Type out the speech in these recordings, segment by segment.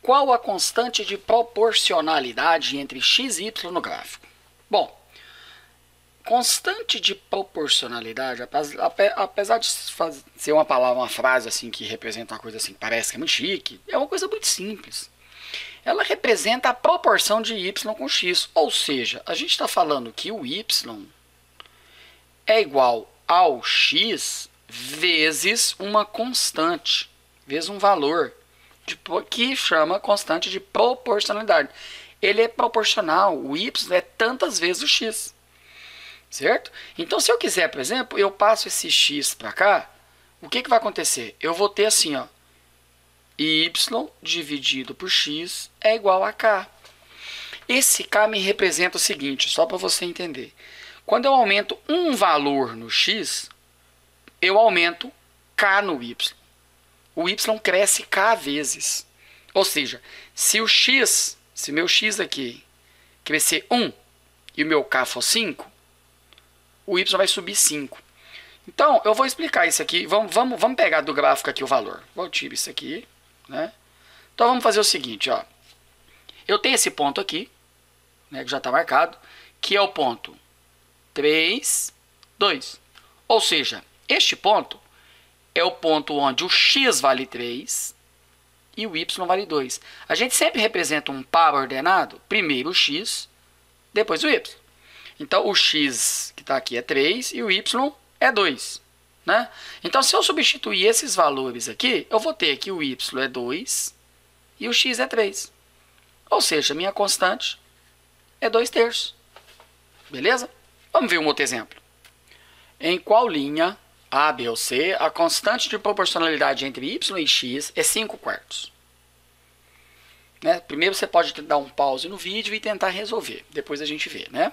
qual a constante de proporcionalidade entre x e y no gráfico? Bom, constante de proporcionalidade, apesar de ser uma palavra, uma frase assim que representa uma coisa assim, parece que é muito chique, é uma coisa muito simples. Ela representa a proporção de y com x, ou seja, a gente está falando que o y é igual ao x vezes uma constante, vezes um valor, que chama constante de proporcionalidade. Ele é proporcional, o y é tantas vezes o x, certo? Então, se eu quiser, por exemplo, eu passo esse x para cá, o que vai acontecer? Eu vou ter assim, ó, y dividido por x é igual a k. Esse k me representa o seguinte, só para você entender. Quando eu aumento um valor no x, eu aumento k no y. O y cresce k vezes. Ou seja, se meu x aqui crescer 1 e o meu k for 5, o y vai subir 5. Então, eu vou explicar isso aqui. Vamos pegar do gráfico aqui o valor. Vou tirar isso aqui, né? Então, vamos fazer o seguinte, ó. Eu tenho esse ponto aqui, né, que já está marcado, que é o ponto 3, 2. Ou seja, este ponto é o ponto onde o x vale 3 e o y vale 2. A gente sempre representa um par ordenado, primeiro o x, depois o y. Então, o x que está aqui é 3 e o y é 2. Né? Então, se eu substituir esses valores aqui, eu vou ter que o y é 2 e o x é 3. Ou seja, minha constante é 2/3. Beleza? Vamos ver um outro exemplo. Em qual linha A, B ou C, a constante de proporcionalidade entre y e x é 5/4? Né? Primeiro você pode dar um pause no vídeo e tentar resolver. Depois a gente vê, né?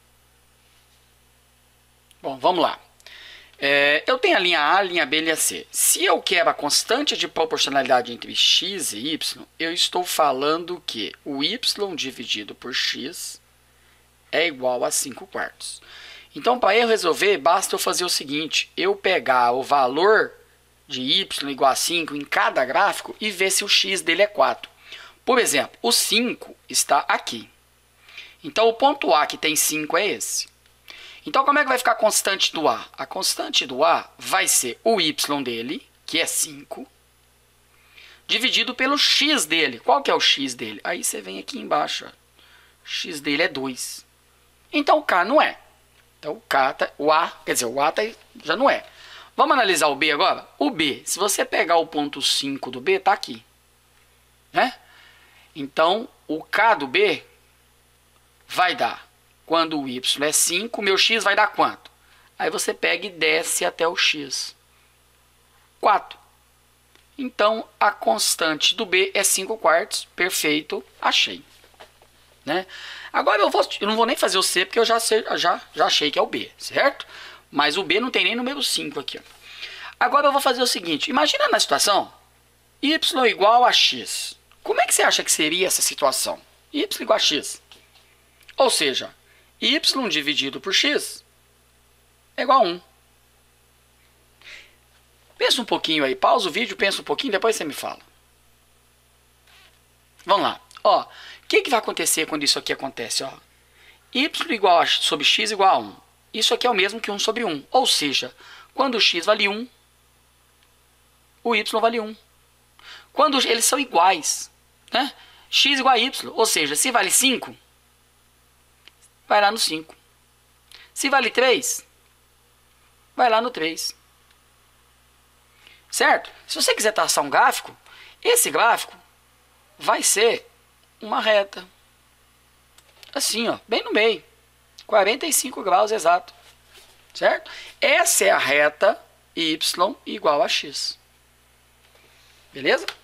Bom, vamos lá. Eu tenho a linha A, a linha B e a linha C. Se eu quero a constante de proporcionalidade entre x e y, eu estou falando que o y dividido por x é igual a 5/4. Então, para eu resolver, basta eu fazer o seguinte, eu pegar o valor de y igual a 5 em cada gráfico e ver se o x dele é 4. Por exemplo, o 5 está aqui. Então, o ponto A que tem 5 é esse. Então, como é que vai ficar a constante do A? A constante do A vai ser o y dele, que é 5, dividido pelo x dele. Qual que é o x dele? Aí você vem aqui embaixo. Ó. O x dele é 2. Então, o K não é. Então, o A já não é. Vamos analisar o B agora? O B, se você pegar o ponto 5 do B, está aqui. Né? Então, o K do B vai dar, quando o y é 5, meu x vai dar quanto? Aí você pega e desce até o x. 4. Então, a constante do B é 5/4. Perfeito, achei. Né? Agora eu não vou nem fazer o C, porque eu já achei que é o B, certo? Mas o B não tem nem número 5 aqui. Ó. Agora eu vou fazer o seguinte, imagina na situação y igual a x. Como é que você acha que seria essa situação? Y igual a x. Ou seja, y dividido por x é igual a 1. Pensa um pouquinho aí, pausa o vídeo, pensa um pouquinho, depois você me fala. Vamos lá. Ó, o que vai acontecer quando isso aqui acontece? Ó? Y igual sobre x igual a 1. Isso aqui é o mesmo que 1 sobre 1. Ou seja, quando o x vale 1, o y vale 1. Quando eles são iguais, né? X igual a y. Ou seja, se vale 5, vai lá no 5. Se vale 3, vai lá no 3. Certo? Se você quiser traçar um gráfico, esse gráfico vai ser uma reta. Assim, ó, bem no meio. 45 graus exato. Certo? Essa é a reta y igual a x. Beleza?